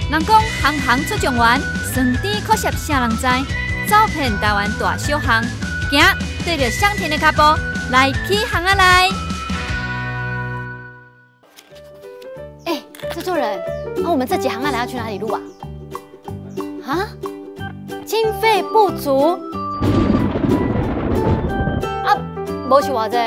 人讲行行出状元，酸甜苦涩啥人知？走遍台湾大小巷，行对着香甜的脚步，来起行啊来！ 哎，制作人，那我们这几行啊来要去哪里录啊？啊？经费不足啊？没是偌济？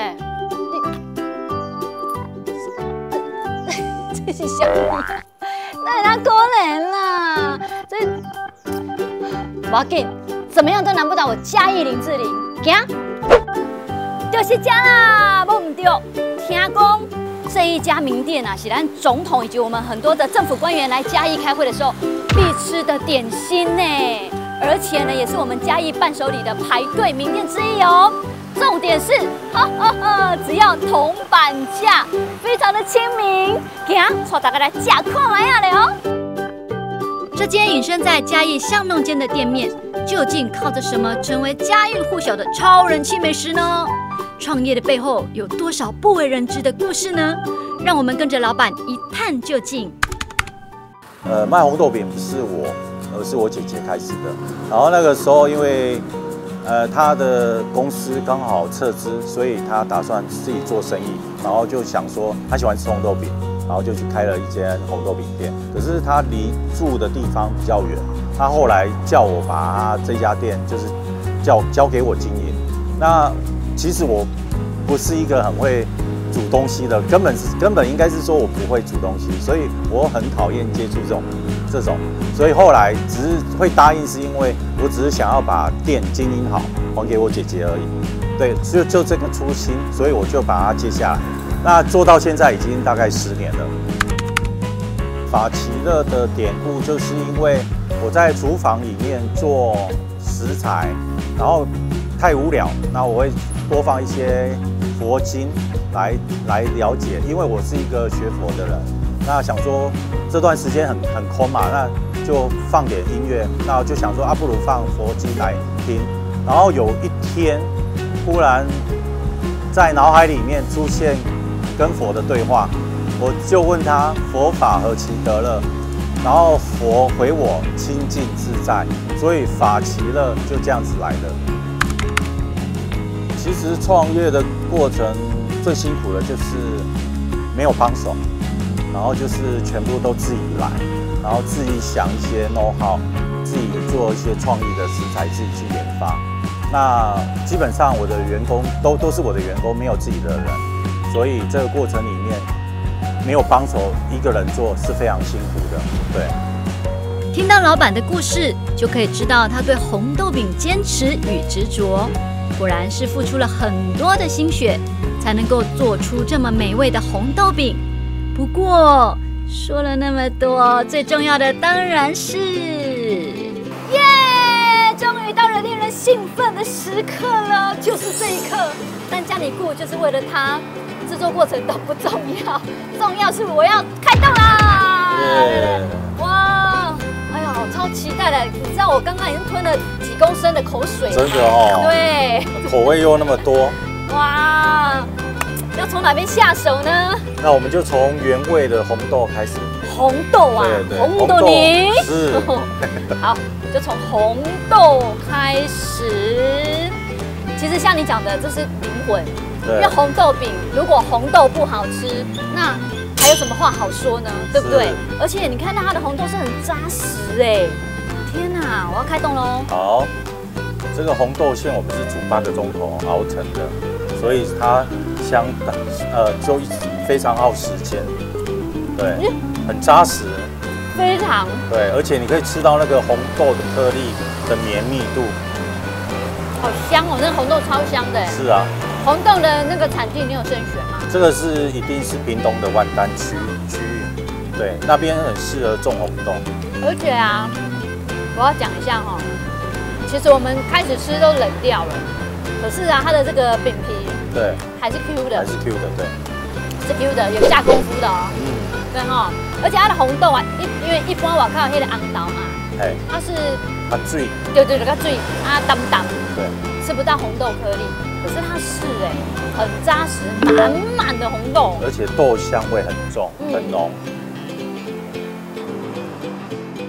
这是啥物？那人家可怜啦，这不要紧，怎么样都难不倒我嘉义林志玲。行，就是这啦，无唔对。听讲这一家名店啊，是咱总统以及我们很多的政府官员来嘉义开会的时候必吃的点心呢，而且呢，也是我们嘉义伴手礼的排队名店之一哦。重点是，只要铜板价，非常的亲民，行，带大家来吃看卖啊了哦。 这间隐身在嘉义巷弄间的店面，究竟靠着什么成为家喻户晓的超人气美食呢？创业的背后有多少不为人知的故事呢？让我们跟着老板一探究竟。 卖红豆饼不是我，而是我姐姐开始的。然后那个时候因为他的公司刚好撤资，所以他打算自己做生意，然后就想说他喜欢吃红豆饼，然后就去开了一间红豆饼店。可是他离住的地方比较远，他后来叫我把他这家店就是交给我经营。那其实我不是一个很会煮东西的，根本应该是说我不会煮东西，所以我很讨厌接触这种，所以后来只是会答应，是因为我只是想要把店经营好，还给我姐姐而已。对，就这个初心，所以我就把它接下来。那做到现在已经大概10年了。法奇乐的典故就是因为我在厨房里面做食材，然后太无聊，那我会多放一些佛经来了解，因为我是一个学佛的人，那想说这段时间很空嘛，那就放点音乐，那就想说不如放佛经来听。然后有一天，忽然在脑海里面出现跟佛的对话，我就问他佛法何其得乐，然后佛回我清净自在，所以法奇乐就这样子来的。其实创业的过程最辛苦的就是没有帮手，然后就是全部都自己来，然后自己想一些 know how， 自己做一些创意的食材，自己去研发。那基本上我的员工都是我的员工，没有自己的人，所以这个过程里面没有帮手，一个人做是非常辛苦的。对。 听到老板的故事，就可以知道他对红豆饼坚持与执着。果然是付出了很多的心血，才能够做出这么美味的红豆饼。不过说了那么多，最重要的当然是， 耶！终于到了令人兴奋的时刻了，就是这一刻。但家里顾就是为了它，制作过程都不重要，重要是我要开动啦！哇！哎呀，我超期待的！你知道我刚刚已经吞了几公升的口水， 真的哦。 对， 口味又那么多。 哇！要从哪边下手呢？ 那我们就从原味的红豆开始。 红豆啊， 对， 红豆泥是。 好，就从红豆开始。其实像你讲的，这是灵魂。因为红豆饼如果红豆不好吃，那还有什么话好说呢？对不对？而且你看到它的红豆是很扎实哎！天哪，我要开动喽！ 好，这个红豆馅我们是煮8个钟头熬成的，所以它就非常耗时间，对，很扎实， 非常对，而且你可以吃到那个红豆的颗粒的绵密度， 好香哦！那个红豆超香的。 是啊。 红豆的那个产地你有慎选吗？ 这个一定是屏东的万丹区域，对，那边很适合种红豆。 而且啊，我要讲一下哈，其实我们开始吃都冷掉了，可是啊，它的这个饼皮对还是 Q 的， 还是 Q 的，对， 是 Q 的，有下功夫的哦。对哈，而且它的红豆啊，因为一般我看到那个红豆嘛，它是水， 对，它水淡淡， 对， 吃不到红豆颗粒。可是它是很扎实，满的红豆， 而且豆香味很重，很浓。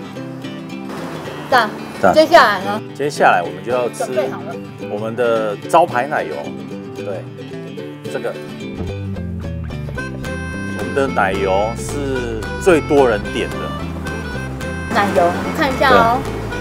赞。 赞接下来呢？ 接下来我们就要吃准备好了。 我们的招牌奶油，对，这个我们的奶油是最多人点的。 奶油，你看一下哦。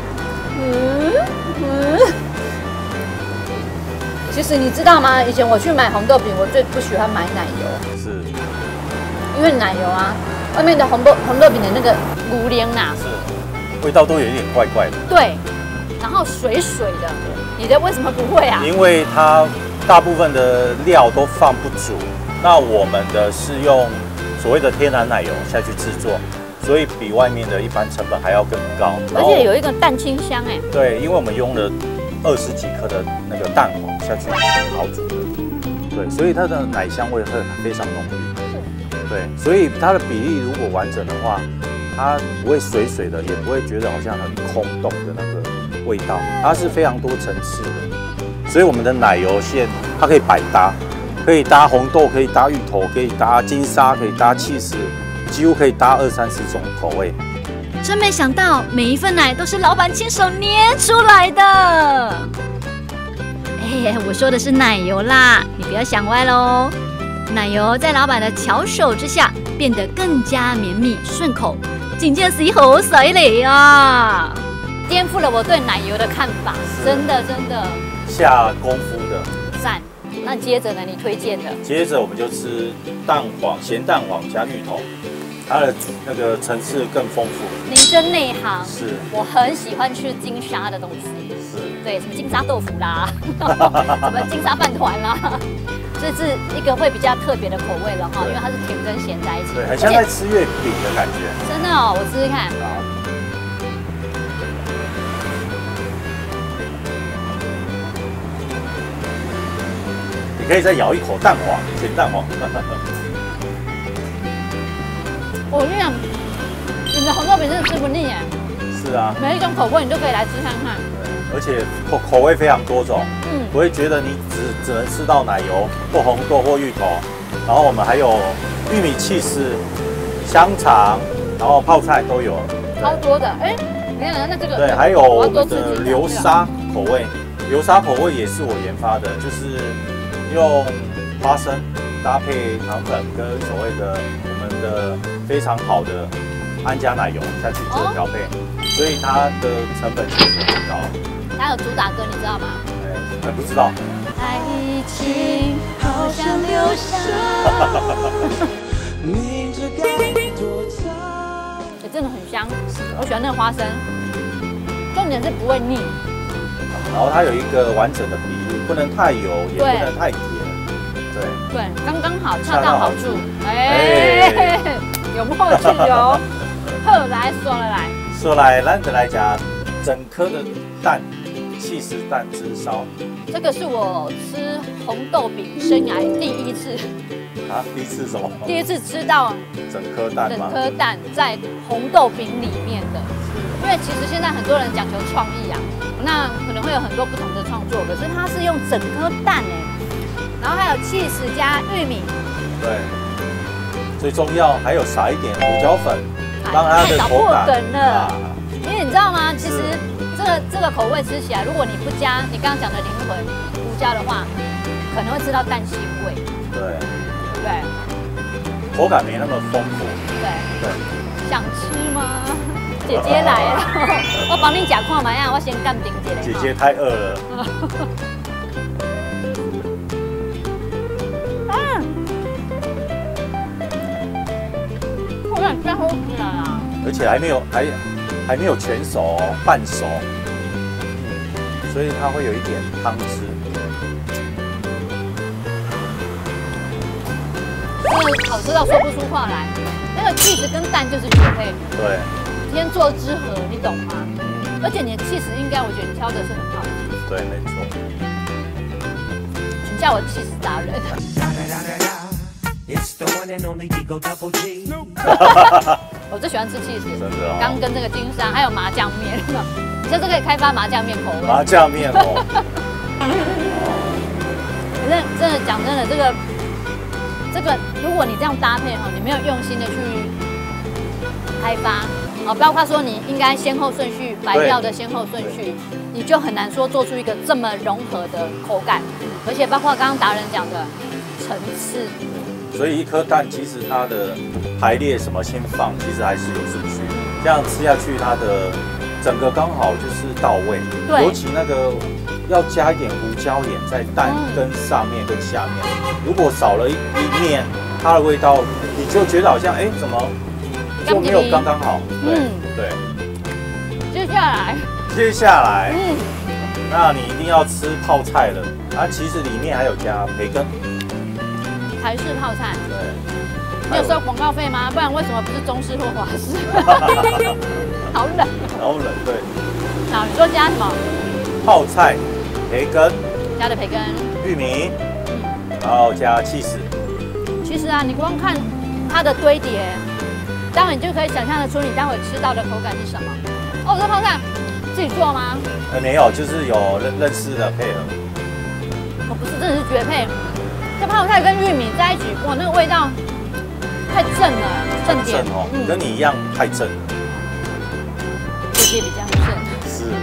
其实你知道吗？以前我去买红豆饼，我最不喜欢买奶油， 是， 因为奶油啊，外面的红豆饼的那个骨莲呐， 是，味道都有一点怪怪的。 对，然后水水的。你的为什么不会啊？ 因为它大部分的料都放不足，那我们的是用所谓的天然奶油下去制作，所以比外面的一般成本还要更高， 而且有一个蛋清香哎。 对，因为我们用了20几克的那个蛋黄下去熬煮的，对，所以它的奶香味会非常浓郁。对，所以它的比例如果完整的话，它不会水水的，也不会觉得好像很空洞的那个味道，它是非常多层次的。所以我们的奶油馅它可以百搭，可以搭红豆，可以搭芋头，可以搭金沙，可以搭起司，几乎可以搭20-30种口味。 真没想到，每一份奶都是老板亲手捏出来的。哎，我说的是奶油啦，你不要想歪喽。奶油在老板的巧手之下，变得更加绵密顺口，真正是好犀利啊！ 颠覆了我对奶油的看法，真的真的下功夫的赞。那接着呢？你推荐的？ 接着我们就吃蛋黄，咸蛋黄加芋头，它的那个层次更丰富。 您真内行， 是， 我很喜欢吃金沙的东西。 是， 对，什么金沙豆腐啦，什么金沙饭团啦，这是一个会比较特别的口味了哈，因为它是甜跟咸在一起。 对，很像在吃月饼的感觉。 真的哦，我试试看。 好。你可以再咬一口蛋黄，咸蛋黄。 我跟你讲，你的红豆饼真的吃不腻耶。 是啊， 每一种口味你都可以来吃看看。 而且口味非常多种，不会觉得你只能吃到奶油或红豆或芋头，然后我们还有玉米起司、香肠，然后泡菜都有， 超多的。哎，你看那这个， 对，还有我们的流沙口味，流沙口味也是我研发的，就是用花生搭配糖粉跟所谓的我们的非常好的安佳奶油下去做调配，所以它的成本其实很高。 它有主打歌，你知道吗？ 还不知道。 爱情好像流沙。也真的很香，我喜欢那个花生，重点是不会腻。 然后它有一个完整的比例，不能太油，也不能太甜， 对，刚刚好，恰到好处。哎，有默契哦。好，来说了来。 说来，咱就来讲整颗的蛋，起司蛋汁烧。 这个是我吃红豆饼生涯第一次。 啊，第一次什么？ 第一次吃到整颗蛋吗？ 整颗蛋在红豆饼里面的。因为其实现在很多人讲求创意啊，那可能会有很多不同的创作，可是它是用整颗蛋哎，然后还有起司加玉米。 对，最重要还有撒一点胡椒粉，让它的口感。 太梗了，因为你知道吗？其实这个口味吃起来，如果你不加你刚刚讲的灵魂胡椒的话，可能会吃到蛋腥味。 对， 对， 口感没那么丰富。 对，想吃吗？姐姐来了，我帮你夹看嘛呀，我先干顶一下。 姐姐太饿了。 口感太好吃了啦！ 而且还没有全熟哦，半熟，所以它会有一点汤汁。 真的好吃到说不出话来。那个起司跟蛋就是绝配。 对。 天作之合，你懂吗？而且你的起司应该，我觉得你挑的是很好的。 对，没错。 请叫我起司达人。我最喜欢吃起司， 真的哦。 刚跟这个金沙还有麻酱面，你下次可以开发麻酱面口味。 麻酱面哦。 真的讲真的，这个，如果你这样搭配哈，你没有用心的去开发， 包括说你应该先后顺序，摆料的先后顺序，你就很难说做出一个这么融合的口感，而且包括刚刚达人讲的层次。 所以一颗蛋其实它的排列什么先放，其实还是有顺序，这样吃下去它的整个刚好就是到位。 对， 尤其那个要加一点胡椒盐在蛋跟上面跟下面，如果少了一面，它的味道你就觉得好像怎么就没有刚刚好。对。接下来，那你一定要吃泡菜了。它其实里面还有加培根。 台式泡菜。 对。 你有收广告费吗？不然为什么不是中式或华式？好冷。 好冷，对。 好，你说加什么？ 泡菜、培根。 加的培根。 玉米。然后加起司。 其实啊，你光看它的堆叠，待会你就可以想象得出你待会吃到的口感是什么。哦，这泡菜自己做吗？ 没有，就是有认识的配合。 哦，不是，真的是绝配。这泡菜跟玉米在一起，哇，那个味道太正了，正点哦，跟你一样太正了。 这些比较正。 是。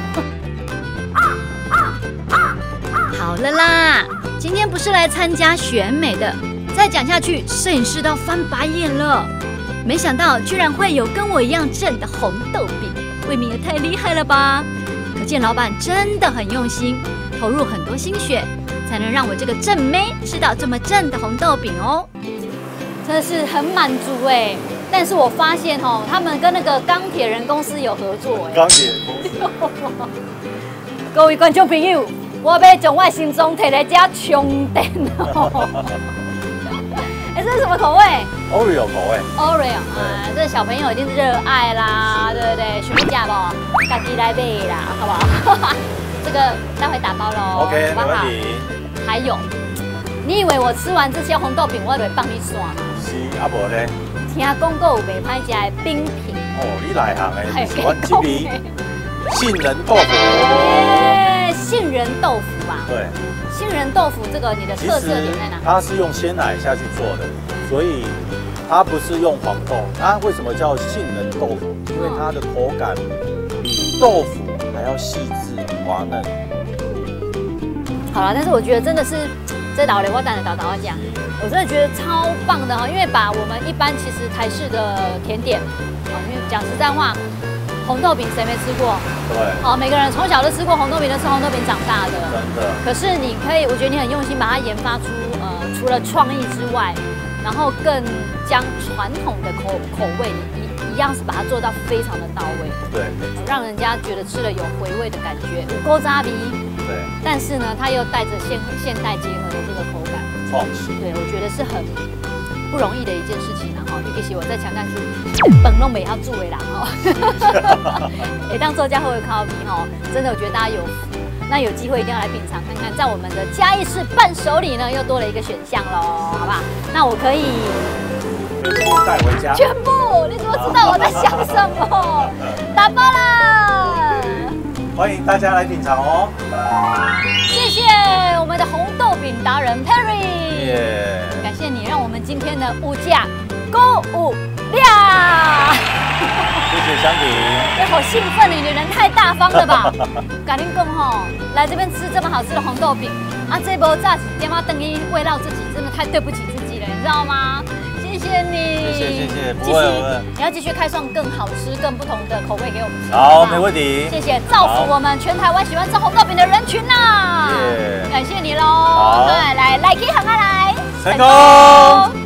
好了啦，今天不是来参加选美的，再讲下去，摄影师都翻白眼了。没想到居然会有跟我一样正的红豆饼，未免也太厉害了吧！可见老板真的很用心，投入很多心血，才能让我这个正妹吃到这么正的红豆饼哦。 真的是很满足哎！但是我发现哦，他们跟那个钢铁人公司有合作哎。 钢铁人公司。 各位观众朋友，我要将我的心中摕来加充电哦。这是什么口味 ？Oreo 口味。 Oreo 啊，这小朋友一定是热爱啦，对不对？选不假不？自己来买啦，好不好？这个待会打包喽。 OK， 没问题。 还有，你以为我吃完这些红豆饼，我就会放你耍吗？ 是，啊无咧。 听讲过有袂歹食的冰品。 哦，你内行的，喜欢这味杏仁豆腐。 杏仁豆腐吧。 对。 杏仁豆腐这个你的特色点在哪？ 它是用鲜奶下去做的，所以它不是用黄豆。它为什么叫杏仁豆腐？因为它的口感比豆腐还要细致滑嫩。 好了，但是我觉得真的是这道嘞，我等着导讲，我真的觉得超棒的哈，因为把我们一般其实台式的甜点，因为讲实在话。红豆饼谁没吃过？ 对， 好，每个人从小都吃过红豆饼，都吃红豆饼长大的。 真的。可是你可以，我觉得你很用心把它研发出，除了创意之外，然后更将传统的口味一样是把它做到非常的到位。 对， 让人家觉得吃了有回味的感觉，勾扎鼻。 对。但是呢，它又带着现代结合的这个口感， 创新。 对，我觉得是很不容易的一件事情。尤其我再强调是本弄美要注意啦哦，当作家会烤皮哦，真的我觉得大家有福，那有机会一定要来品尝看看，在我们的嘉义市伴手礼呢又多了一个选项喽，好不好？那我可以全部带回家， 全部，你怎么知道我在想什么？打包啦！ 欢迎大家来品尝哦。 谢谢我们的红豆饼达人 Perry， 感谢你让我们今天的物价。购物量， 谢谢香婷。 哎，好兴奋，你的人太大方了吧？赶紧讲吼，来这边吃这么好吃的红豆饼啊！这波炸几点嘛，等于慰劳自己，真的太对不起自己了，你知道吗？谢谢你， 谢谢，不会， 你要继续开创更好吃、更不同的口味给我们吃。 好，没问题。 谢谢，造福我们全台湾喜欢吃红豆饼的人群呐！感谢你喽！来，来，给行啊来， 成功。